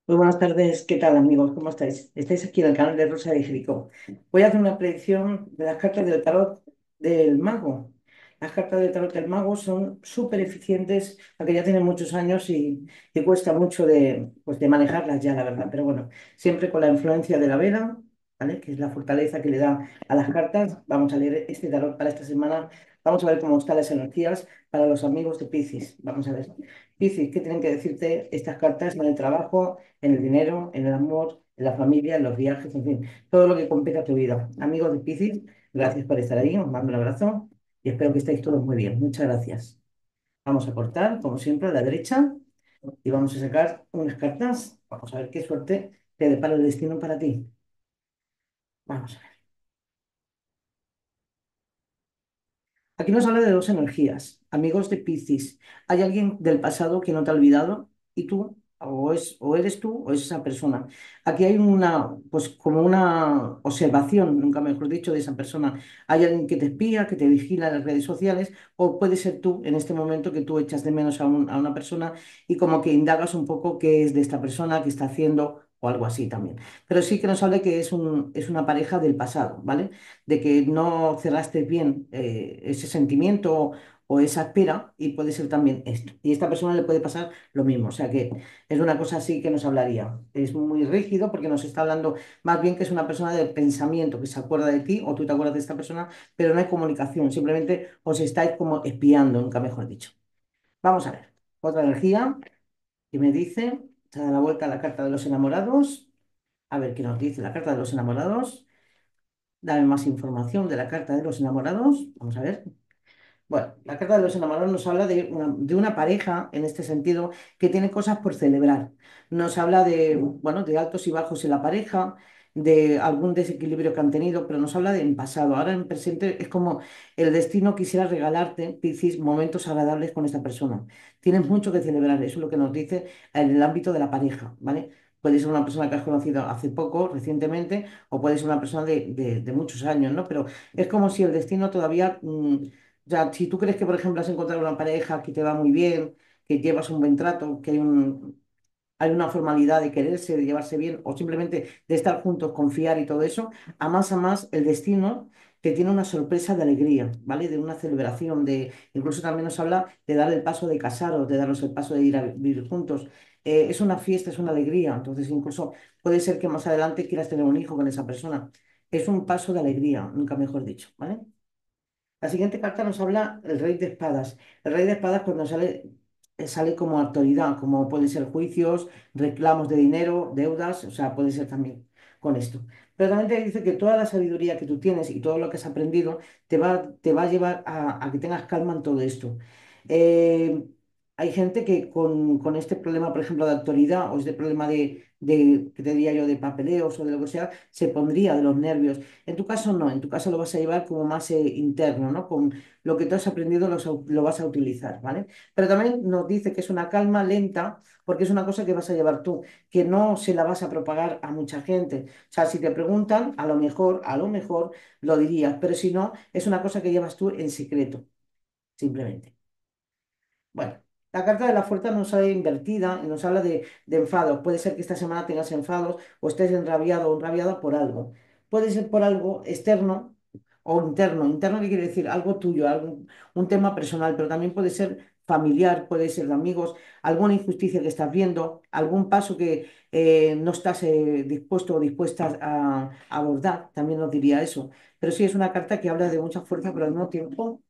Muy buenas tardes, ¿qué tal amigos? ¿Cómo estáis? Estáis aquí en el canal de Rosa de Jericó. Voy a hacer una predicción de las cartas del tarot del mago. Las cartas del tarot del mago son súper eficientes, aunque ya tienen muchos años y cuesta mucho de manejarlas ya, la verdad. Pero bueno, siempre con la influencia de la vela, ¿vale? Que es la fortaleza que le da a las cartas. Vamos a leer este tarot para esta semana. Vamos a ver cómo están las energías para los amigos de Piscis. Vamos a ver. Piscis, ¿qué tienen que decirte estas cartas en el trabajo, en el dinero, en el amor, en la familia, en los viajes, en fin, todo lo que compete a tu vida? Amigos de Piscis, gracias por estar ahí, os mando un abrazo y espero que estéis todos muy bien. Muchas gracias. Vamos a cortar, como siempre, a la derecha y vamos a sacar unas cartas. Vamos a ver qué suerte te depara el destino para ti. Vamos a ver. Aquí nos habla de dos energías, amigos de Piscis. Hay alguien del pasado que no te ha olvidado y tú, o eres tú, o es esa persona. Aquí hay una, pues como una observación, nunca mejor dicho, de esa persona. Hay alguien que te espía, que te vigila en las redes sociales, o puede ser tú en este momento que tú echas de menos a una persona y como que indagas un poco qué es de esta persona, qué está haciendo, o algo así también. Pero sí que nos habla que es una pareja del pasado, ¿vale? De que no cerraste bien ese sentimiento o esa espera y puede ser también esto. Y a esta persona le puede pasar lo mismo. O sea que es una cosa así que nos hablaría. Es muy rígido porque nos está hablando más bien que es una persona de pensamiento que se acuerda de ti o tú te acuerdas de esta persona, pero no hay comunicación. Simplemente os estáis como espiando, nunca mejor dicho. Vamos a ver. Otra energía que me dice, se da la vuelta a la carta de los enamorados. A ver qué nos dice la carta de los enamorados. Dame más información de la carta de los enamorados. Vamos a ver. Bueno, la carta de los enamorados nos habla de una pareja, en este sentido, que tiene cosas por celebrar. Nos habla de, bueno, de altos y bajos en la pareja, de algún desequilibrio que han tenido, pero nos habla de en pasado. Ahora en presente es como el destino quisiera regalarte, Piscis, momentos agradables con esta persona. Tienes mucho que celebrar, eso es lo que nos dice en el ámbito de la pareja, ¿vale? Puede ser una persona que has conocido hace poco, recientemente, o puede ser una persona de muchos años, ¿no? Pero es como si el destino todavía ya, si tú crees que, por ejemplo, has encontrado una pareja que te va muy bien, que llevas un buen trato, que hay una formalidad de quererse, de llevarse bien, o simplemente de estar juntos, confiar y todo eso, a más el destino te tiene una sorpresa de alegría, ¿vale? De una celebración, incluso también nos habla de dar el paso de casaros, de darnos el paso de ir a vivir juntos. Es una fiesta, es una alegría, entonces incluso puede ser que más adelante quieras tener un hijo con esa persona. Es un paso de alegría, nunca mejor dicho, ¿vale? La siguiente carta nos habla el rey de espadas. El rey de espadas cuando sale como autoridad, como pueden ser juicios, reclamos de dinero, deudas, o sea, puede ser también con esto. Pero también te dice que toda la sabiduría que tú tienes y todo lo que has aprendido te va a llevar a que tengas calma en todo esto. Eh, Hay gente que con este problema, por ejemplo, de autoridad o este problema ¿qué te diría yo?, de papeleos o de lo que sea, se pondría de los nervios. En tu caso no, en tu caso lo vas a llevar como más interno, ¿no? Con lo que tú has aprendido lo vas a utilizar, ¿vale? Pero también nos dice que es una calma lenta porque es una cosa que vas a llevar tú, que no se la vas a propagar a mucha gente. O sea, si te preguntan, a lo mejor lo dirías, pero si no, es una cosa que llevas tú en secreto, simplemente. Bueno, la carta de la fuerza nos sale invertida y nos habla de enfados. Puede ser que esta semana tengas enfados o estés enrabiado o enrabiada por algo. Puede ser por algo externo o interno. Interno, ¿qué quiere decir? Algo tuyo, un tema personal, pero también puede ser familiar, puede ser de amigos, alguna injusticia que estás viendo, algún paso que no estás dispuesto o dispuesta a abordar. También nos diría eso. Pero sí es una carta que habla de mucha fuerza, pero al mismo tiempo.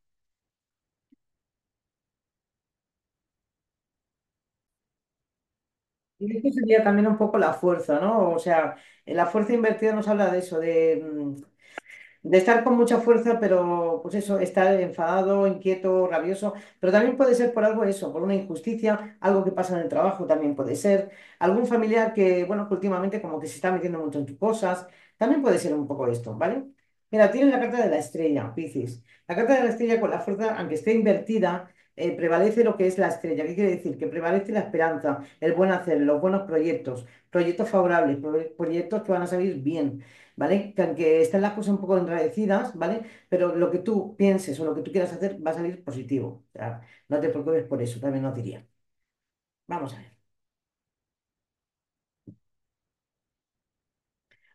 Y esto sería también un poco la fuerza, ¿no? O sea, la fuerza invertida nos habla de eso, de estar con mucha fuerza, pero pues eso, estar enfadado, inquieto, rabioso, pero también puede ser por algo eso, por una injusticia, algo que pasa en el trabajo también puede ser, algún familiar que, bueno, que últimamente como que se está metiendo mucho en tus cosas, también puede ser un poco esto, ¿vale? Mira, tienes la carta de la estrella, Piscis. La carta de la estrella con la fuerza, aunque esté invertida, prevalece lo que es la estrella. ¿Qué quiere decir? Que prevalece la esperanza, el buen hacer, los buenos proyectos, proyectos favorables, proyectos que van a salir bien. ¿Vale? Que aunque estén las cosas un poco enrarecidas, ¿vale? Pero lo que tú pienses o lo que tú quieras hacer va a salir positivo. O sea, no te preocupes por eso, también nos diría. Vamos a ver.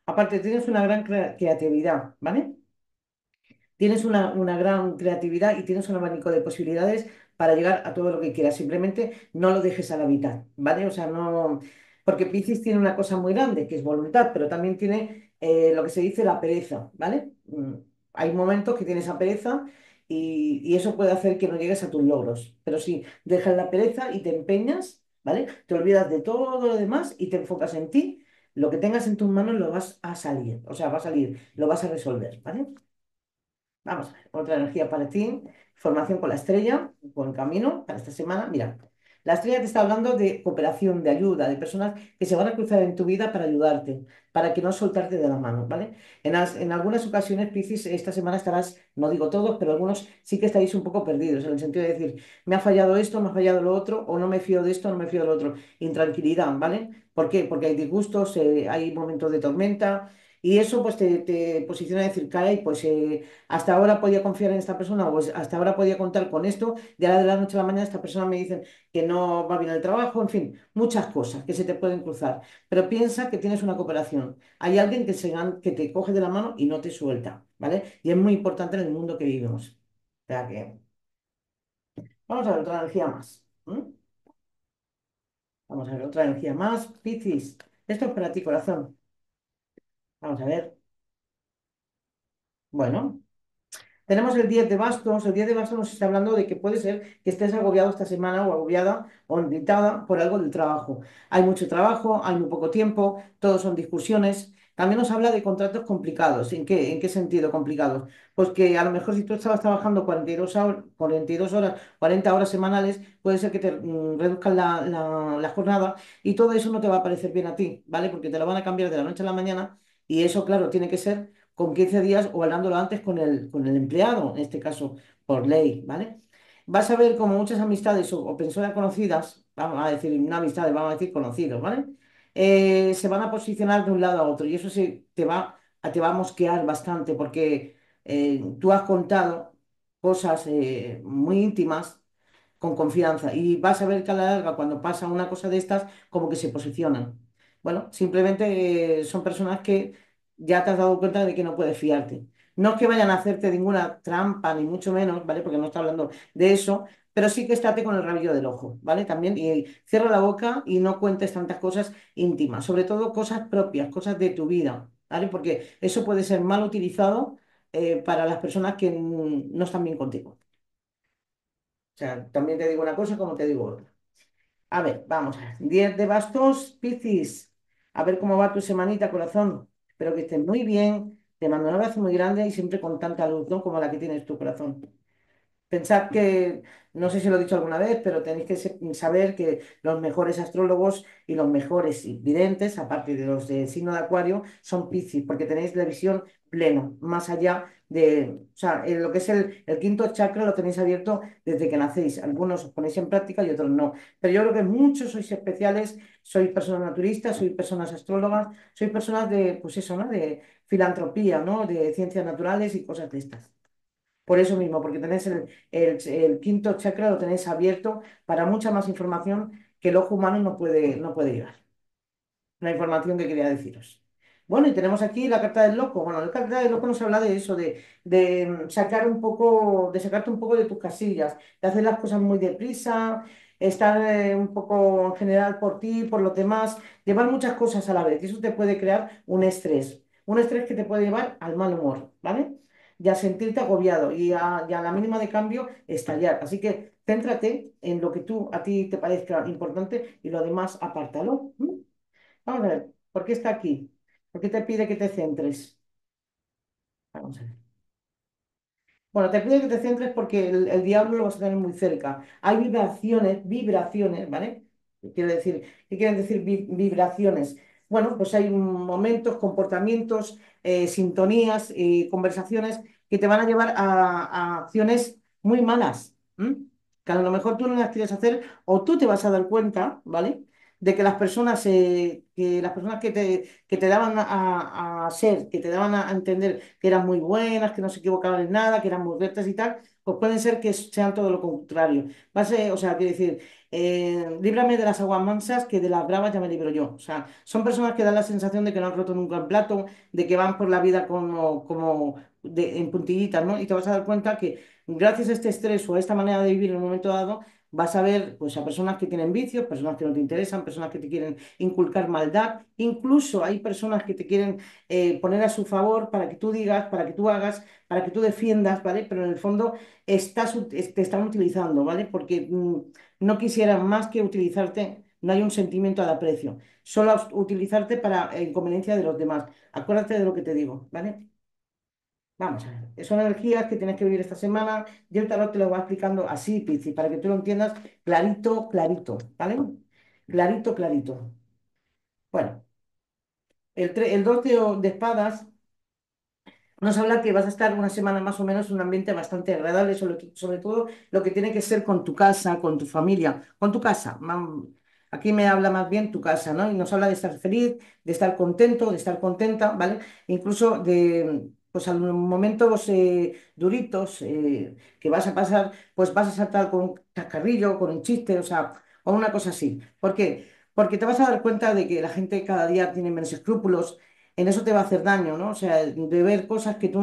Aparte, tienes una gran creatividad, ¿vale? Tienes una gran creatividad y tienes un abanico de posibilidades para llegar a todo lo que quieras. Simplemente no lo dejes a la mitad, ¿vale? O sea, no. Porque Piscis tiene una cosa muy grande, que es voluntad, pero también tiene lo que se dice la pereza, ¿vale? Hay momentos que tienes esa pereza y eso puede hacer que no llegues a tus logros. Pero si dejas la pereza y te empeñas, ¿vale? Te olvidas de todo lo demás y te enfocas en ti. Lo que tengas en tus manos lo vas a salir, o sea, va a salir, lo vas a resolver, ¿vale? Vamos a ver, otra energía para ti. Formación con la estrella, buen camino para esta semana. Mira, la estrella te está hablando de cooperación, de ayuda, de personas que se van a cruzar en tu vida para ayudarte, para que no soltarte de la mano, ¿vale? En algunas ocasiones, Piscis, esta semana estarás, no digo todos, pero algunos sí que estaréis un poco perdidos, en el sentido de decir, me ha fallado esto, me ha fallado lo otro, o no me fío de esto, no me fío de lo otro. Intranquilidad, ¿vale? ¿Por qué? Porque hay disgustos, hay momentos de tormenta. Y eso pues te posiciona a decir, caray, pues hasta ahora podía confiar en esta persona o hasta ahora podía contar con esto, y ahora de la noche a la mañana esta persona me dicen que no va bien el trabajo, en fin, muchas cosas que se te pueden cruzar. Pero piensa que tienes una cooperación. Hay alguien que te coge de la mano y no te suelta, ¿vale? Y es muy importante en el mundo que vivimos. O sea que, vamos a ver otra energía más. Vamos a ver otra energía más. Piscis, esto es para ti, corazón. Vamos a ver. Bueno. Tenemos el 10 de bastos. El 10 de bastos nos está hablando de que puede ser que estés agobiado esta semana o agobiada o irritada por algo del trabajo. Hay mucho trabajo, hay muy poco tiempo, todos son discusiones. También nos habla de contratos complicados. ¿En qué sentido complicados? Pues que a lo mejor si tú estabas trabajando 42 horas, 40 horas semanales, puede ser que te reduzcan la jornada y todo eso no te va a parecer bien a ti, ¿vale? Porque te lo van a cambiar de la noche a la mañana y eso, claro, tiene que ser con 15 días o hablándolo antes con el empleado, en este caso por ley, ¿vale? Vas a ver como muchas amistades o personas conocidas, vamos a decir, no amistades, vamos a decir conocidos, ¿vale? Se van a posicionar de un lado a otro y eso te va a mosquear bastante porque tú has contado cosas muy íntimas con confianza y vas a ver que a la larga cuando pasa una cosa de estas como que se posicionan. Bueno, simplemente son personas que ya te has dado cuenta de que no puedes fiarte. No es que vayan a hacerte ninguna trampa, ni mucho menos, ¿vale? Porque no está hablando de eso, pero sí que estate con el rabillo del ojo, ¿vale? También y cierra la boca y no cuentes tantas cosas íntimas, sobre todo cosas propias, cosas de tu vida, ¿vale? Porque eso puede ser mal utilizado para las personas que no están bien contigo. O sea, también te digo una cosa como te digo otra. A ver, vamos a ver. 10 de bastos, Piscis. A ver cómo va tu semanita, corazón. Espero que estés muy bien. Te mando un abrazo muy grande y siempre con tanta luz, ¿no? Como la que tienes tu corazón. Pensad que, no sé si lo he dicho alguna vez, pero tenéis que saber que los mejores astrólogos y los mejores videntes, aparte de los de signo de Acuario, son Piscis, porque tenéis la visión plena, más allá de, o sea, lo que es el quinto chakra lo tenéis abierto desde que nacéis. Algunos os ponéis en práctica y otros no. Pero yo creo que muchos sois especiales, sois personas naturistas, sois personas astrólogas, sois personas de, pues eso, ¿no? De filantropía, ¿no? De ciencias naturales y cosas de estas. Por eso mismo, porque tenéis el quinto chakra, lo tenéis abierto para mucha más información que el ojo humano no puede llegar. La información que quería deciros. Bueno, y tenemos aquí la carta del loco. Bueno, la carta del loco nos habla de eso, de sacar un poco, de sacarte un poco de tus casillas, de hacer las cosas muy deprisa, estar un poco en general por ti, por los demás, llevar muchas cosas a la vez. Y eso te puede crear un estrés que te puede llevar al mal humor, ¿vale? Y a sentirte agobiado y a la mínima de cambio estallar. Así que céntrate en lo que a ti te parezca importante y lo demás apártalo. Vamos a ver, ¿por qué está aquí? ¿Por qué te pide que te centres? Vamos a ver. Bueno, te pide que te centres porque el diablo lo vas a tener muy cerca. Hay vibraciones, ¿vale? ¿Qué quieren decir vibraciones? Bueno, pues hay momentos, comportamientos, sintonías y conversaciones que te van a llevar a acciones muy malas, ¿m? Que a lo mejor tú no las quieres hacer o tú te vas a dar cuenta, ¿vale? De que las personas que te daban a ser, que te daban a entender que eran muy buenas, que no se equivocaban en nada, que eran muy rectas y tal, pues pueden ser que sean todo lo contrario. O sea, quiere decir, líbrame de las aguas mansas, que de las bravas ya me libro yo. O sea, son personas que dan la sensación de que no han roto nunca el plato, de que van por la vida en puntillitas, ¿no? Y te vas a dar cuenta que gracias a este estrés o a esta manera de vivir en un momento dado, vas a ver pues, a personas que tienen vicios, personas que no te interesan, personas que te quieren inculcar maldad. Incluso hay personas que te quieren poner a su favor para que tú digas, para que tú hagas, para que tú defiendas, ¿vale? Pero en el fondo te están utilizando, ¿vale? Porque no quisieran más que utilizarte, no hay un sentimiento de aprecio, solo utilizarte para conveniencia de los demás. Acuérdate de lo que te digo, ¿vale? Vamos a ver, son energías que tienes que vivir esta semana. Yo el tarot te lo va explicando así, Pizzi, para que tú lo entiendas clarito, clarito, ¿vale? Clarito, clarito. Bueno, el 2 de espadas nos habla que vas a estar una semana más o menos en un ambiente bastante agradable, sobre todo lo que tiene que ser con tu casa, con tu familia, con tu casa. Aquí me habla más bien tu casa, ¿no? Y nos habla de estar feliz, de estar contento, de estar contenta, ¿vale? Incluso de, pues, a los momentos duritos que vas a pasar, pues vas a saltar con un chascarrillo, con un chiste, o sea, o una cosa así. ¿Por qué? Porque te vas a dar cuenta de que la gente cada día tiene menos escrúpulos, en eso te va a hacer daño, ¿no? O sea, de ver cosas que tú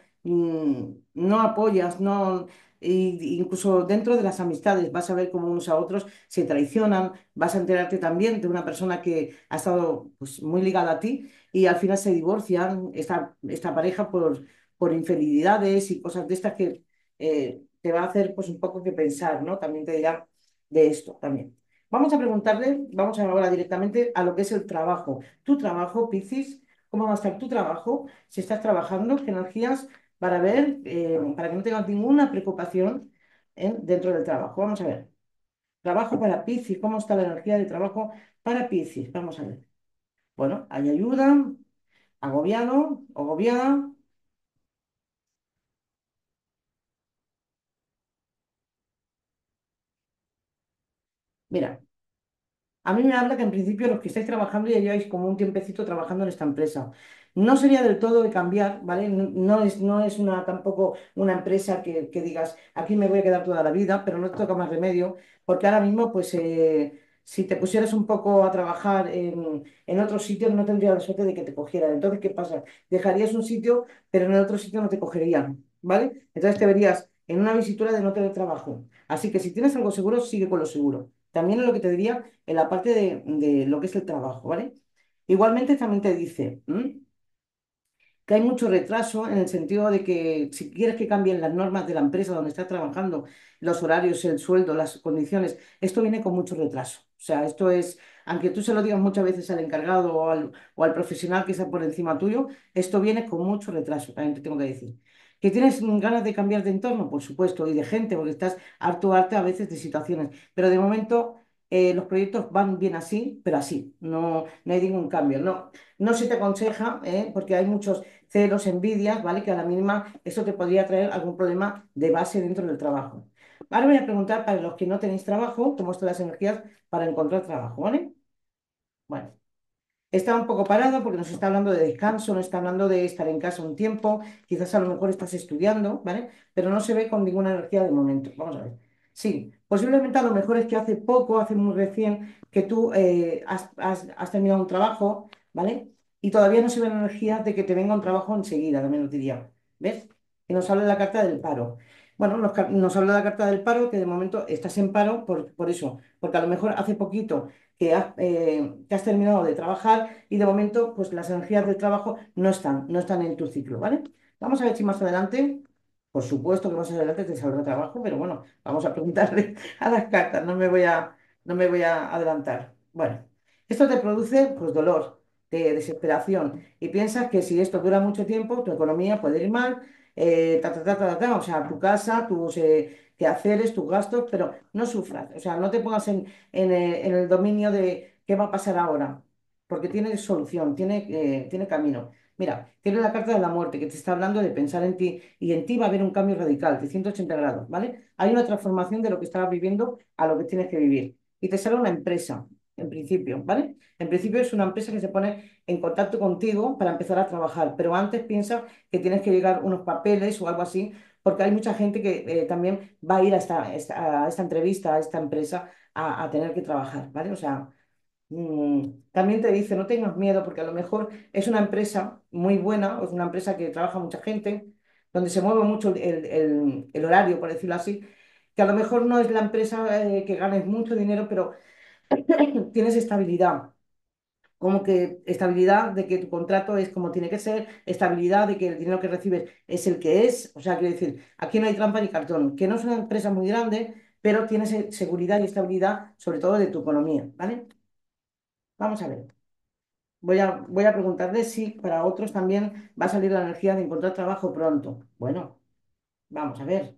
no apoyas, no, incluso dentro de las amistades vas a ver cómo unos a otros se traicionan, vas a enterarte también de una persona que ha estado pues, muy ligada a ti y al final se divorcian esta pareja por infidelidades y cosas de estas que te va a hacer pues un poco que pensar, ¿no? También te dirá de esto también. Vamos ahora directamente a lo que es el trabajo. Tu trabajo, Piscis, cómo va a estar tu trabajo, si estás trabajando, qué energías, para ver, para que no tengas ninguna preocupación dentro del trabajo. Vamos a ver. Trabajo para Piscis, ¿cómo está la energía de trabajo para Piscis? Vamos a ver. Bueno, hay ayuda, agobiado, agobiada. Mira, a mí me habla que en principio los que estáis trabajando ya lleváis como un tiempecito trabajando en esta empresa. No sería del todo de cambiar, ¿vale? No es tampoco una empresa que digas, aquí me voy a quedar toda la vida, pero no te toca más remedio, porque ahora mismo, pues, si te pusieras un poco a trabajar en otros sitios, no tendrías la suerte de que te cogieran. Entonces, ¿qué pasa? Dejarías un sitio, pero en el otro sitio no te cogerían, ¿vale? Entonces te verías en una visitura de no tener trabajo. Así que si tienes algo seguro, sigue con lo seguro. También es lo que te diría en la parte de lo que es el trabajo, ¿vale? Igualmente también te dice que hay mucho retraso en el sentido de que si quieres que cambien las normas de la empresa donde estás trabajando, los horarios, el sueldo, las condiciones, esto viene con mucho retraso. O sea, esto es, aunque tú se lo digas muchas veces al encargado o al profesional que está por encima tuyo, esto viene con mucho retraso, también te tengo que decir. ¿Que tienes ganas de cambiar de entorno? Por supuesto, y de gente, porque estás harto a veces de situaciones. Pero de momento los proyectos van bien así, pero así, no hay ningún cambio. No se te aconseja, porque hay muchos celos, envidias, ¿vale? Que a la mínima eso te podría traer algún problema de base dentro del trabajo. Ahora voy a preguntar para los que no tenéis trabajo, cómo están las energías para encontrar trabajo, ¿vale? Bueno. Está un poco parado porque nos está hablando de descanso, no está hablando de estar en casa un tiempo, quizás a lo mejor estás estudiando, ¿vale? Pero no se ve con ninguna energía de momento. Vamos a ver. Sí, posiblemente a lo mejor es que hace poco, hace muy recién, que tú has terminado un trabajo, ¿vale? Y todavía no se ven energías de que te venga un trabajo enseguida, también lo diría. ¿Ves? Y nos habla de la carta del paro. Bueno, nos habla de la carta del paro, que de momento estás en paro por eso, porque a lo mejor hace poquito que has terminado de trabajar y de momento pues las energías del trabajo no están en tu ciclo, ¿vale? Vamos a ver si más adelante, por supuesto que más adelante te saldrá trabajo, pero bueno, vamos a preguntarle a las cartas, no me voy a adelantar. Bueno, esto te produce pues dolor, de desesperación y piensas que si esto dura mucho tiempo, tu economía puede ir mal, o sea, tu casa, tus quehaceres, tus gastos, pero no sufras, o sea, no te pongas en el dominio de qué va a pasar ahora, porque tiene solución, tiene camino. Mira, tiene la carta de la muerte que te está hablando de pensar en ti y en ti va a haber un cambio radical de 180 grados, ¿vale? Hay una transformación de lo que estabas viviendo a lo que tienes que vivir. Y te sale una empresa, en principio, ¿vale? En principio es una empresa que se pone en contacto contigo para empezar a trabajar, pero antes piensa que tienes que llegar unos papeles o algo así, porque hay mucha gente que también va a ir a esta entrevista, a esta empresa a tener que trabajar, ¿vale? O sea, también te dice, no tengas miedo porque a lo mejor es una empresa muy buena, o es una empresa que trabaja mucha gente, donde se mueve mucho el horario, por decirlo así, que a lo mejor no es la empresa que ganes mucho dinero, pero tienes estabilidad. Como que estabilidad de que tu contrato es como tiene que ser, estabilidad de que el dinero que recibes es el que es, o sea, quiero decir, aquí no hay trampa ni cartón, que no es una empresa muy grande, pero tienes seguridad y estabilidad, sobre todo de tu economía, ¿vale? Vamos a ver. Voy a preguntarle si para otros también va a salir la energía de encontrar trabajo pronto. Bueno, vamos a ver.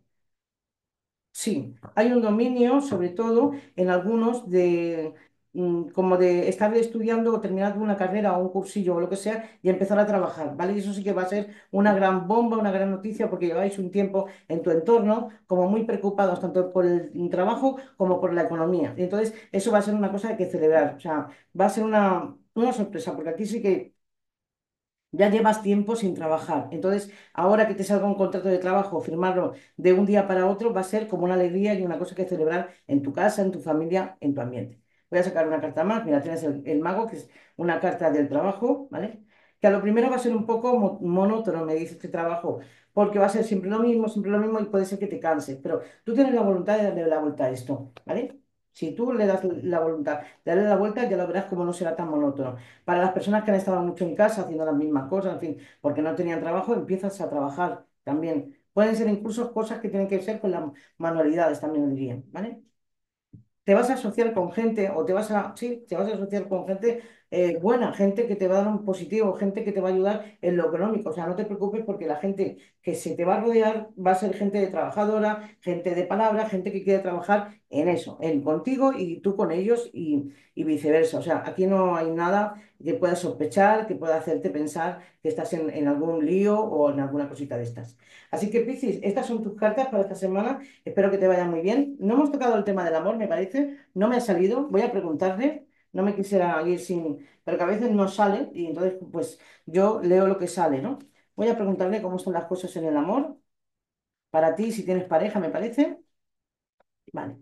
Sí, hay un dominio, sobre todo en algunos de como de estar estudiando o terminando una carrera o un cursillo o lo que sea y empezar a trabajar, ¿vale? Y eso sí que va a ser una gran bomba, una gran noticia porque lleváis un tiempo en tu entorno como muy preocupados tanto por el trabajo como por la economía. Y entonces, eso va a ser una cosa que celebrar, o sea, va a ser una sorpresa porque aquí sí que ya llevas tiempo sin trabajar. Entonces, ahora que te salga un contrato de trabajo, firmarlo de un día para otro, va a ser como una alegría y una cosa que celebrar en tu casa, en tu familia, en tu ambiente. Voy a sacar una carta más. Mira, tienes el mago, que es una carta del trabajo, ¿vale? Que a lo primero va a ser un poco monótono, me dice este trabajo, porque va a ser siempre lo mismo y puede ser que te canses. Pero tú tienes la voluntad de darle la vuelta a esto, ¿vale? Si tú le das la voluntad de darle la vuelta, ya lo verás como no será tan monótono. Para las personas que han estado mucho en casa haciendo las mismas cosas, en fin, porque no tenían trabajo, empiezas a trabajar también. Pueden ser incluso cosas que tienen que ver con las manualidades, también diría, ¿vale? Te vas a asociar con gente o te vas a, sí, te vas a asociar con gente buena, gente que te va a dar un positivo, gente que te va a ayudar en lo económico. O sea, no te preocupes porque la gente que se te va a rodear va a ser gente de trabajadora, gente de palabra, gente que quiere trabajar en eso, en contigo y tú con ellos y viceversa. O sea, aquí no hay nada que pueda sospechar, que pueda hacerte pensar que estás en algún lío o en alguna cosita de estas. Así que, Piscis, estas son tus cartas para esta semana. Espero que te vaya muy bien. No hemos tocado el tema del amor, me parece. No me ha salido. Voy a preguntarle. No me quisiera ir sin... Pero que a veces no sale y entonces pues yo leo lo que sale, ¿no? Voy a preguntarle cómo están las cosas en el amor. Para ti, si tienes pareja, me parece. Vale.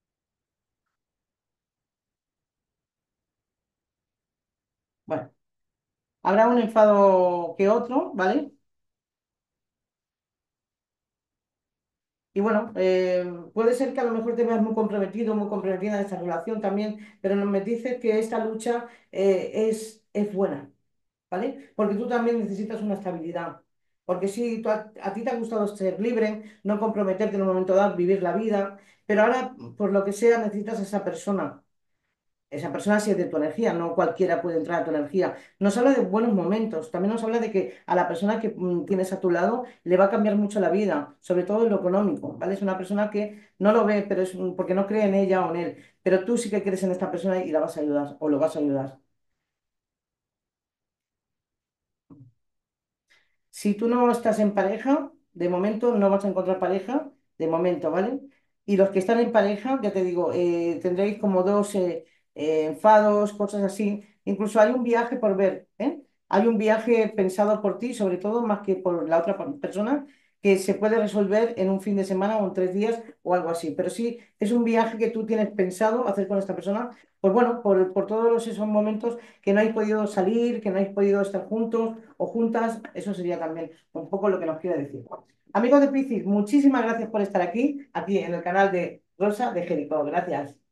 Bueno, habrá un enfado que otro, ¿vale? Y bueno, puede ser que a lo mejor te veas muy comprometido, muy comprometida en esta relación también, pero me dices que esta lucha es buena. ¿Vale? Porque tú también necesitas una estabilidad. Porque si a ti te ha gustado ser libre, no comprometerte en un momento dado, vivir la vida, pero ahora, por lo que sea, necesitas a esa persona. Esa persona sí es de tu energía, no cualquiera puede entrar a tu energía. Nos habla de buenos momentos, también nos habla de que a la persona que tienes a tu lado le va a cambiar mucho la vida, sobre todo en lo económico, ¿vale? Es una persona que no lo ve, pero es porque no cree en ella o en él, pero tú sí que crees en esta persona y la vas a ayudar o lo vas a ayudar. Si tú no estás en pareja, de momento no vas a encontrar pareja, de momento, ¿vale? Y los que están en pareja, ya te digo, tendréis como dos enfados, cosas así. Incluso hay un viaje por ver, ¿eh? Hay un viaje pensado por ti, sobre todo, más que por la otra persona, que se puede resolver en un fin de semana o en 3 días o algo así. Pero sí, es un viaje que tú tienes pensado hacer con esta persona, pues bueno, por todos esos momentos que no habéis podido salir, que no habéis podido estar juntos o juntas, eso sería también un poco lo que nos quiere decir. Amigos de Piscis, muchísimas gracias por estar aquí en el canal de Rosa de Jericó. Gracias.